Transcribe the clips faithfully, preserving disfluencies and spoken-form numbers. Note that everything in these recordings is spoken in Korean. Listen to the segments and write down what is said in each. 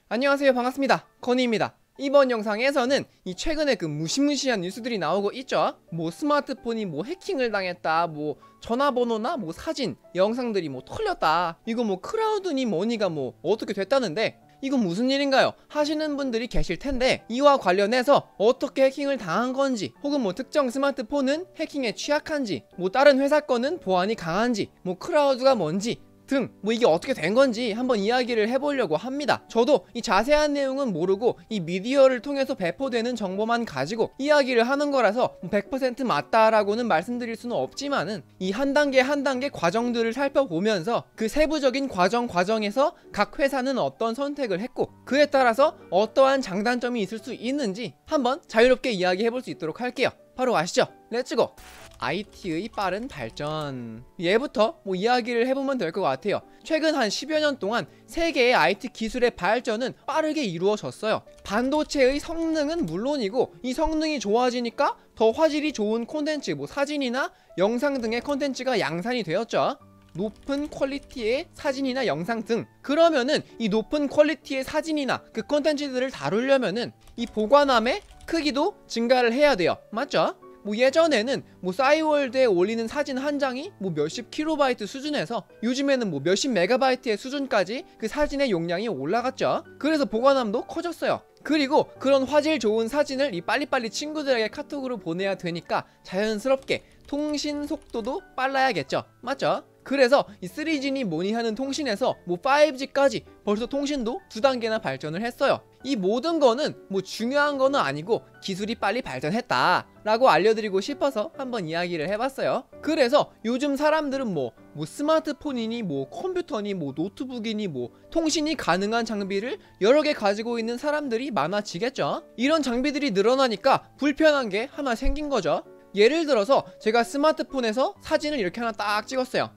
안녕하세요, 반갑습니다. 건희입니다. 이번 영상에서는 이 최근에 그 무시무시한 뉴스들이 나오고 있죠. 뭐 스마트폰이 뭐 해킹을 당했다, 뭐 전화번호나 뭐 사진, 영상들이 뭐 털렸다, 이거 뭐 클라우드니 뭐니가 뭐 어떻게 됐다는데 이건 무슨 일인가요? 하시는 분들이 계실 텐데, 이와 관련해서 어떻게 해킹을 당한 건지, 혹은 뭐 특정 스마트폰은 해킹에 취약한지, 뭐 다른 회사 거는 보안이 강한지, 뭐 클라우드가 뭔지 등 뭐 이게 어떻게 된 건지 한번 이야기를 해보려고 합니다. 저도 이 자세한 내용은 모르고 이 미디어를 통해서 배포되는 정보만 가지고 이야기를 하는 거라서 백 퍼센트 맞다라고는 말씀드릴 수는 없지만은, 이 한 단계 한 단계 과정들을 살펴보면서 그 세부적인 과정 과정에서 각 회사는 어떤 선택을 했고 그에 따라서 어떠한 장단점이 있을 수 있는지 한번 자유롭게 이야기해볼 수 있도록 할게요. 바로 가시죠. 렛츠고! 아이티의 빠른 발전, 얘부터 뭐 이야기를 해보면 될 것 같아요. 최근 한 십여 년 동안 세계의 아이티 기술의 발전은 빠르게 이루어졌어요. 반도체의 성능은 물론이고, 이 성능이 좋아지니까 더 화질이 좋은 콘텐츠, 뭐 사진이나 영상 등의 콘텐츠가 양산이 되었죠. 높은 퀄리티의 사진이나 영상 등. 그러면은 이 높은 퀄리티의 사진이나 그 콘텐츠들을 다루려면은 이 보관함의 크기도 증가를 해야 돼요. 맞죠? 뭐 예전에는 뭐 싸이월드에 올리는 사진 한 장이 뭐 몇십 킬로바이트 수준에서 요즘에는 뭐 몇십 메가바이트의 수준까지 그 사진의 용량이 올라갔죠. 그래서 보관함도 커졌어요. 그리고 그런 화질 좋은 사진을 이 빨리빨리 친구들에게 카톡으로 보내야 되니까 자연스럽게 통신 속도도 빨라야겠죠. 맞죠? 그래서 이 쓰리지니 뭐니 하는 통신에서 뭐 파이브지까지 벌써 통신도 두 단계나 발전을 했어요. 이 모든 거는 뭐 중요한 거는 아니고 기술이 빨리 발전했다 라고 알려드리고 싶어서 한번 이야기를 해봤어요. 그래서 요즘 사람들은 뭐, 뭐 스마트폰이니 뭐 컴퓨터니 뭐 노트북이니 뭐 통신이 가능한 장비를 여러 개 가지고 있는 사람들이 많아지겠죠. 이런 장비들이 늘어나니까 불편한 게 하나 생긴 거죠. 예를 들어서 제가 스마트폰에서 사진을 이렇게 하나 딱 찍었어요.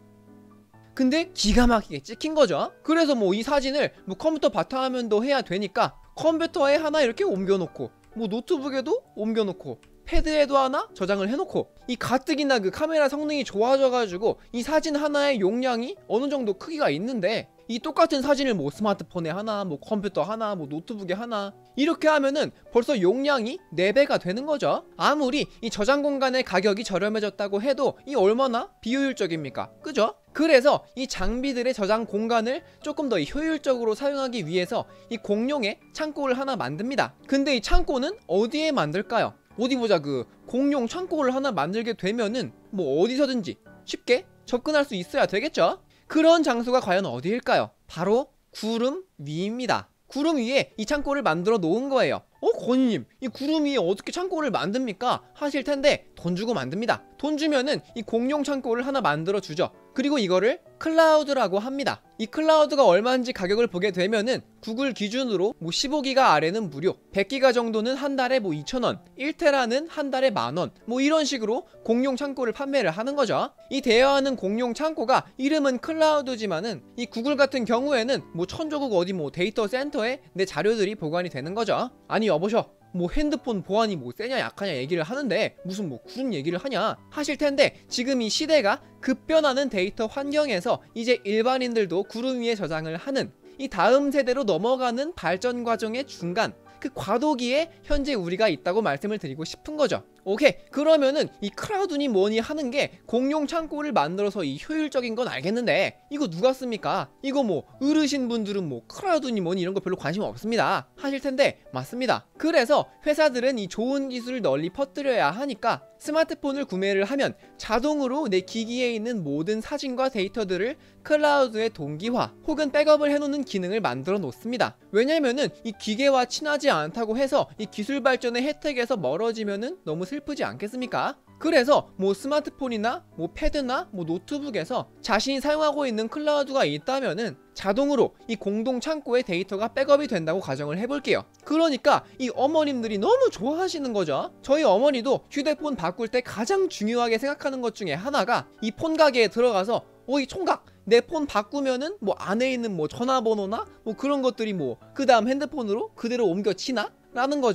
근데 기가 막히게 찍힌 거죠. 그래서 뭐 이 사진을 뭐 컴퓨터 바탕화면도 해야 되니까 컴퓨터에 하나 이렇게 옮겨놓고, 뭐 노트북에도 옮겨놓고, 패드에도 하나 저장을 해놓고, 이 가뜩이나 그 카메라 성능이 좋아져가지고 이 사진 하나의 용량이 어느 정도 크기가 있는데, 이 똑같은 사진을 뭐 스마트폰에 하나, 뭐 컴퓨터 하나, 뭐 노트북에 하나 이렇게 하면은 벌써 용량이 네 배가 되는 거죠. 아무리 이 저장 공간의 가격이 저렴해졌다고 해도 이 얼마나 비효율적입니까? 그죠? 그래서 이 장비들의 저장 공간을 조금 더 효율적으로 사용하기 위해서 이 공용의 창고를 하나 만듭니다. 근데 이 창고는 어디에 만들까요? 어디 보자. 그 공용 창고를 하나 만들게 되면은 뭐 어디서든지 쉽게 접근할 수 있어야 되겠죠? 그런 장소가 과연 어디일까요? 바로 구름 위입니다. 구름 위에 이 창고를 만들어 놓은 거예요. 어? 건희님, 이 구름 위에 어떻게 창고를 만듭니까? 하실 텐데, 돈 주고 만듭니다. 돈 주면은 이 공용 창고를 하나 만들어 주죠. 그리고 이거를 클라우드라고 합니다. 이 클라우드가 얼마인지 가격을 보게 되면은 구글 기준으로 뭐 십오 기가 아래는 무료, 백 기가 정도는 한 달에 뭐 이천 원, 일 테라는 한 달에 만 원, 뭐 이런 식으로 공용 창고를 판매를 하는 거죠. 이 대여하는 공용 창고가 이름은 클라우드지만은 이 구글 같은 경우에는 뭐 천조국 어디 뭐 데이터 센터에 내 자료들이 보관이 되는 거죠. 아니 여보셔, 뭐 핸드폰 보안이 뭐 세냐 약하냐 얘기를 하는데 무슨 뭐 구름 얘기를 하냐 하실 텐데, 지금 이 시대가 급변하는 데이터 환경에서 이제 일반인들도 구름 위에 저장을 하는, 이 다음 세대로 넘어가는 발전 과정의 중간, 그 과도기에 현재 우리가 있다고 말씀을 드리고 싶은 거죠. 오케이, 그러면은 이 클라우드니 뭐니 하는 게 공용 창고를 만들어서 이 효율적인 건 알겠는데 이거 누가 씁니까? 이거 뭐 어르신 분들은 뭐 클라우드니 뭐니 이런 거 별로 관심 없습니다 하실 텐데, 맞습니다. 그래서 회사들은 이 좋은 기술을 널리 퍼뜨려야 하니까 스마트폰을 구매를 하면 자동으로 내 기기에 있는 모든 사진과 데이터들을 클라우드에 동기화 혹은 백업을 해놓는 기능을 만들어 놓습니다. 왜냐면은 이 기계와 친하지 않다고 해서 이 기술 발전의 혜택에서 멀어지면은 너무 슬프지 않겠습니까? 그래서 뭐 스마트폰이나 뭐 패드나 뭐 노트북에서 자신이 사용하고 있는 클라우드가 있다면은 자동으로 이 공동 창고에 데이터가 백업이 된다고 가정을 해볼게요. 그러니까 이 어머님들이 너무 좋아하시는 거죠. 저희 어머니도 휴대폰 바꿀 때 가장 중요하게 생각하는 것 중에 하나가 이 폰 가게에 들어가서 어 이 총각, 내 폰 바꾸면은 뭐 안에 있는 뭐 전화번호나 뭐 그런 것들이 뭐 그 다음 핸드폰으로 그대로 옮겨치나? 라는 거죠.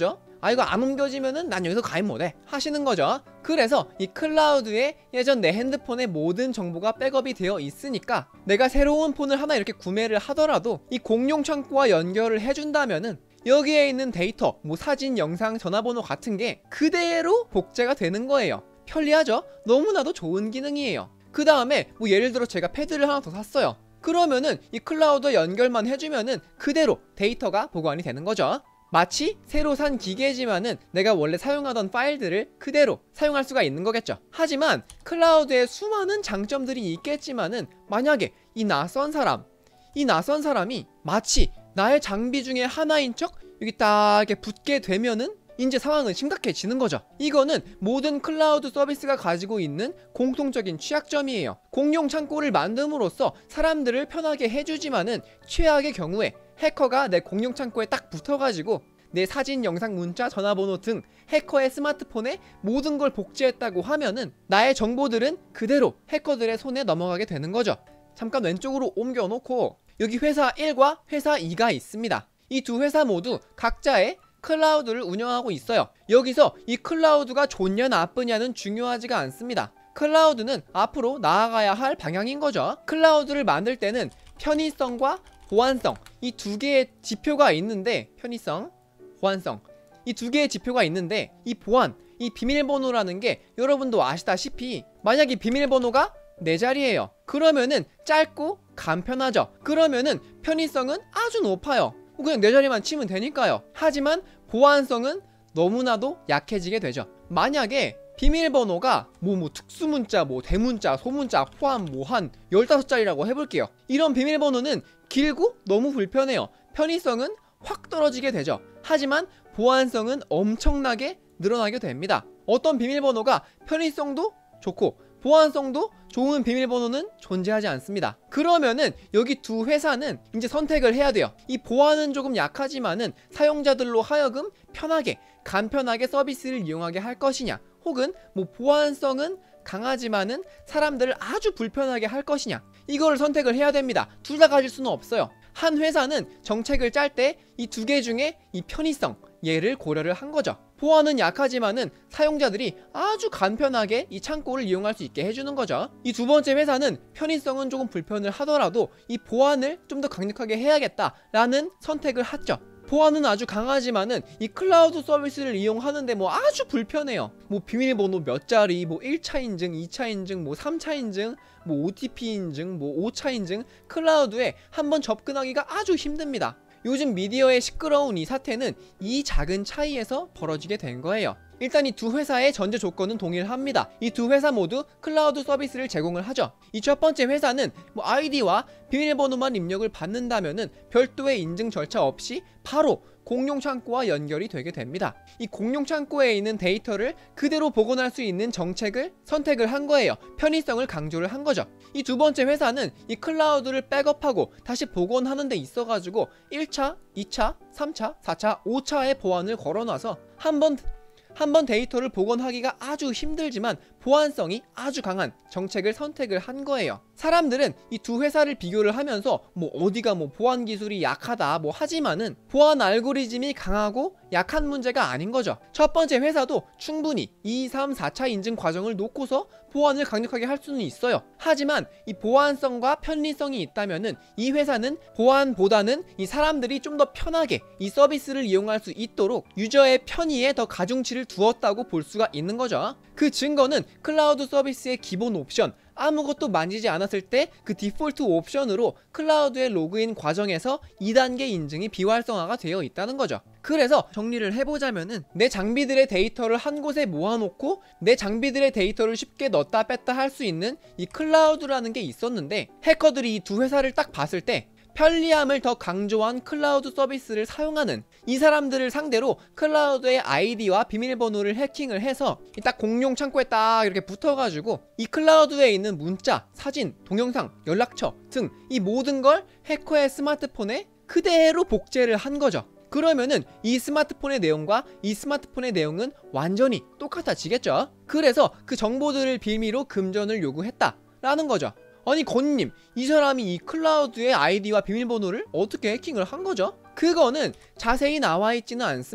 아 이거 안 옮겨지면은 난 여기서 가입 못해 하시는 거죠. 그래서 이 클라우드에 예전 내 핸드폰의 모든 정보가 백업이 되어 있으니까 내가 새로운 폰을 하나 이렇게 구매를 하더라도 이 공용 창고와 연결을 해준다면은 여기에 있는 데이터, 뭐 사진, 영상, 전화번호 같은 게 그대로 복제가 되는 거예요. 편리하죠? 너무나도 좋은 기능이에요. 그 다음에 뭐 예를 들어 제가 패드를 하나 더 샀어요. 그러면은 이 클라우드 연결만 해주면은 그대로 데이터가 보관이 되는 거죠. 마치 새로 산 기계지만은 내가 원래 사용하던 파일들을 그대로 사용할 수가 있는 거겠죠. 하지만 클라우드에 수많은 장점들이 있겠지만은 만약에 이 낯선 사람, 이 낯선 사람이 마치 나의 장비 중에 하나인 척 여기 딱 이렇게 붙게 되면은 이제 상황은 심각해지는 거죠. 이거는 모든 클라우드 서비스가 가지고 있는 공통적인 취약점이에요. 공용 창고를 만듦으로써 사람들을 편하게 해주지만은 최악의 경우에 해커가 내 공용 창고에 딱 붙어가지고 내 사진, 영상, 문자, 전화번호 등 해커의 스마트폰에 모든 걸 복제했다고 하면은 나의 정보들은 그대로 해커들의 손에 넘어가게 되는 거죠. 잠깐 왼쪽으로 옮겨놓고 여기 회사 일과 회사 이가 있습니다. 이 두 회사 모두 각자의 클라우드를 운영하고 있어요. 여기서 이 클라우드가 좋냐 나쁘냐는 중요하지가 않습니다. 클라우드는 앞으로 나아가야 할 방향인 거죠. 클라우드를 만들 때는 편의성과 보안성 이 두 개의 지표가 있는데 편의성, 보안성 이 두 개의 지표가 있는데 이 보안, 이 비밀번호라는 게 여러분도 아시다시피 만약에 비밀번호가 네 자리예요. 그러면은 짧고 간편하죠. 그러면은 편의성은 아주 높아요. 그냥 네 자리만 치면 되니까요. 하지만 보안성은 너무나도 약해지게 되죠. 만약에 비밀번호가 뭐 뭐 특수문자, 뭐 대문자, 소문자 포함 뭐 한 열다섯 자리라고 해볼게요. 이런 비밀번호는 길고 너무 불편해요. 편의성은 확 떨어지게 되죠. 하지만 보안성은 엄청나게 늘어나게 됩니다. 어떤 비밀번호가 편의성도 좋고 보안성도 좋은 비밀번호는 존재하지 않습니다. 그러면은 여기 두 회사는 이제 선택을 해야 돼요. 이 보안은 조금 약하지만은 사용자들로 하여금 편하게 간편하게 서비스를 이용하게 할 것이냐, 혹은 뭐 보안성은 강하지만은 사람들을 아주 불편하게 할 것이냐, 이거를 선택을 해야 됩니다. 둘 다 가질 수는 없어요. 한 회사는 정책을 짤 때 이 두 개 중에 이 편의성 얘를 고려를 한 거죠. 보안은 약하지만은 사용자들이 아주 간편하게 이 창고를 이용할 수 있게 해주는 거죠. 이 두 번째 회사는 편의성은 조금 불편을 하더라도 이 보안을 좀 더 강력하게 해야겠다라는 선택을 했죠. 보안은 아주 강하지만은 이 클라우드 서비스를 이용하는데 뭐 아주 불편해요. 뭐 비밀번호 몇 자리, 뭐 일 차 인증, 이 차 인증, 뭐 삼 차 인증, 뭐 오티피 인증, 뭐 오 차 인증, 클라우드에 한번 접근하기가 아주 힘듭니다. 요즘 미디어의 시끄러운 이 사태는 이 작은 차이에서 벌어지게 된 거예요. 일단 이 두 회사의 전제 조건은 동일합니다. 이 두 회사 모두 클라우드 서비스를 제공을 하죠. 이 첫 번째 회사는 뭐 아이디와 비밀번호만 입력을 받는다면은 별도의 인증 절차 없이 바로 공용 창고와 연결이 되게 됩니다. 이 공용 창고에 있는 데이터를 그대로 복원할 수 있는 정책을 선택을 한 거예요. 편의성을 강조를 한 거죠. 이 두 번째 회사는 이 클라우드를 백업하고 다시 복원하는 데 있어가지고 일 차, 이 차, 삼 차, 사 차, 오 차의 보안을 걸어놔서 한번 한번 데이터를 복원하기가 아주 힘들지만 보안성이 아주 강한 정책을 선택을 한 거예요. 사람들은 이 두 회사를 비교를 하면서 뭐 어디가 뭐 보안 기술이 약하다 뭐 하지만은 보안 알고리즘이 강하고 약한 문제가 아닌 거죠. 첫 번째 회사도 충분히 이, 삼, 사 차 인증 과정을 놓고서 보안을 강력하게 할 수는 있어요. 하지만 이 보안성과 편리성이 있다면은 이 회사는 보안보다는 이 사람들이 좀 더 편하게 이 서비스를 이용할 수 있도록 유저의 편의에 더 가중치를 두었다고 볼 수가 있는 거죠. 그 증거는 클라우드 서비스의 기본 옵션, 아무것도 만지지 않았을 때 그 디폴트 옵션으로 클라우드의 로그인 과정에서 이 단계 인증이 비활성화가 되어 있다는 거죠. 그래서 정리를 해보자면은 내 장비들의 데이터를 한 곳에 모아놓고 내 장비들의 데이터를 쉽게 넣었다 뺐다 할 수 있는 이 클라우드라는 게 있었는데, 해커들이 이 두 회사를 딱 봤을 때 편리함을 더 강조한 클라우드 서비스를 사용하는 이 사람들을 상대로 클라우드의 아이디와 비밀번호를 해킹을 해서 딱 공용 창고에 딱 이렇게 붙어가지고 이 클라우드에 있는 문자, 사진, 동영상, 연락처 등 이 모든 걸 해커의 스마트폰에 그대로 복제를 한 거죠. 그러면은 이 스마트폰의 내용과 이 스마트폰의 내용은 완전히 똑같아지겠죠. 그래서 그 정보들을 빌미로 금전을 요구했다라는 거죠. 아니 건님, 이 사람이 이 클라우드의 아이디와 비밀번호를 어떻게 해킹을 한 거죠? 그거는 자세히 나와 있지는 않습니다.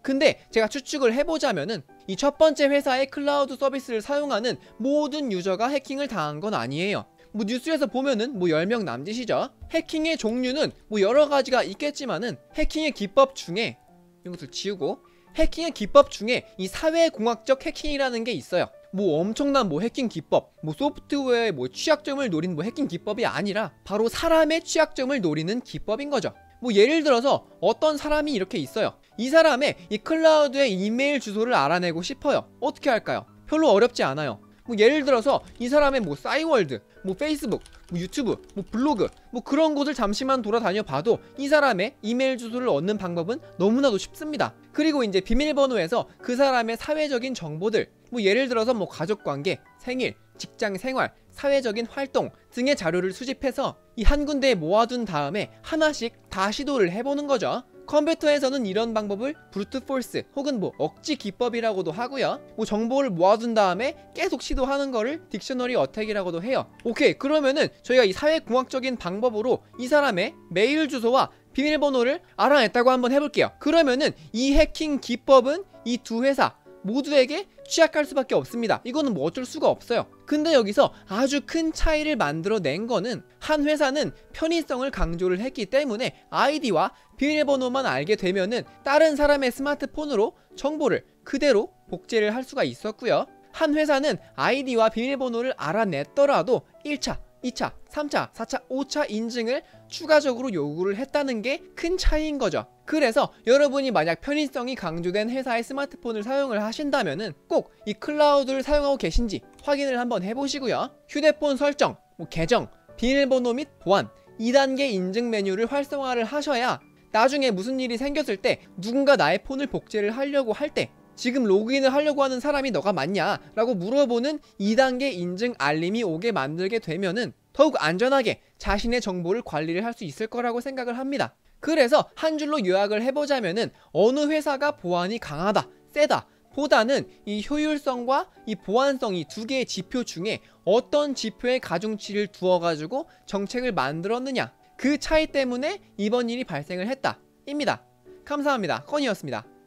근데 제가 추측을 해보자면은 이 첫 번째 회사의 클라우드 서비스를 사용하는 모든 유저가 해킹을 당한 건 아니에요. 뭐 뉴스에서 보면은 뭐 열 명 남짓이죠. 해킹의 종류는 뭐 여러 가지가 있겠지만은 해킹의 기법 중에 이것을 지우고 해킹의 기법 중에 이 사회공학적 해킹이라는 게 있어요. 뭐 엄청난 뭐 해킹 기법, 뭐 소프트웨어의 뭐 취약점을 노리는 뭐 해킹 기법이 아니라 바로 사람의 취약점을 노리는 기법인 거죠. 뭐 예를 들어서 어떤 사람이 이렇게 있어요. 이 사람의 이 클라우드의 이메일 주소를 알아내고 싶어요. 어떻게 할까요? 별로 어렵지 않아요. 뭐 예를 들어서 이 사람의 뭐 싸이월드, 뭐 페이스북, 뭐 유튜브, 뭐 블로그, 뭐 그런 곳을 잠시만 돌아다녀 봐도 이 사람의 이메일 주소를 얻는 방법은 너무나도 쉽습니다. 그리고 이제 비밀번호에서 그 사람의 사회적인 정보들, 뭐 예를 들어서 뭐 가족관계, 생일, 직장 생활, 사회적인 활동 등의 자료를 수집해서 이 한 군데에 모아둔 다음에 하나씩 다 시도를 해보는 거죠. 컴퓨터에서는 이런 방법을 브루트 포스 혹은 뭐 억지 기법이라고도 하고요. 뭐 정보를 모아둔 다음에 계속 시도하는 거를 딕셔너리 어택이라고도 해요. 오케이, 그러면은 저희가 이 사회공학적인 방법으로 이 사람의 메일 주소와 비밀번호를 알아냈다고 한번 해볼게요. 그러면은 이 해킹 기법은 이 두 회사 모두에게 취약할 수밖에 없습니다. 이거는 뭐 어쩔 수가 없어요. 근데 여기서 아주 큰 차이를 만들어낸 거는 한 회사는 편의성을 강조를 했기 때문에 아이디와 비밀번호만 알게 되면은 다른 사람의 스마트폰으로 정보를 그대로 복제를 할 수가 있었고요. 한 회사는 아이디와 비밀번호를 알아냈더라도 일 차, 이 차, 삼 차, 사 차, 오 차 인증을 추가적으로 요구를 했다는 게 큰 차이인 거죠. 그래서 여러분이 만약 편의성이 강조된 회사의 스마트폰을 사용을 하신다면은 꼭 이 클라우드를 사용하고 계신지 확인을 한번 해보시고요. 휴대폰 설정, 뭐 계정, 비밀번호 및 보안, 이 단계 인증 메뉴를 활성화를 하셔야 나중에 무슨 일이 생겼을 때 누군가 나의 폰을 복제를 하려고 할 때 지금 로그인을 하려고 하는 사람이 너가 맞냐? 라고 물어보는 이 단계 인증 알림이 오게 만들게 되면은 더욱 안전하게 자신의 정보를 관리를 할 수 있을 거라고 생각을 합니다. 그래서 한 줄로 요약을 해보자면은 어느 회사가 보안이 강하다, 세다 보다는 이 효율성과 이 보안성 이 두 개의 지표 중에 어떤 지표에 가중치를 두어가지고 정책을 만들었느냐, 그 차이 때문에 이번 일이 발생을 했다 입니다. 감사합니다. 건이었습니다.